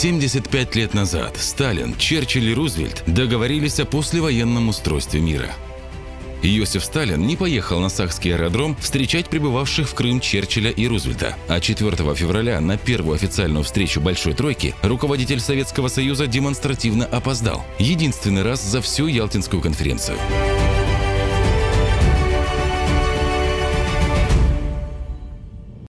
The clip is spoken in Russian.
75 лет назад Сталин, Черчилль и Рузвельт договорились о послевоенном устройстве мира. Иосиф Сталин не поехал на Сахский аэродром встречать прибывавших в Крым Черчилля и Рузвельта, а 4 февраля на первую официальную встречу Большой Тройки руководитель Советского Союза демонстративно опоздал. Единственный раз за всю Ялтинскую конференцию.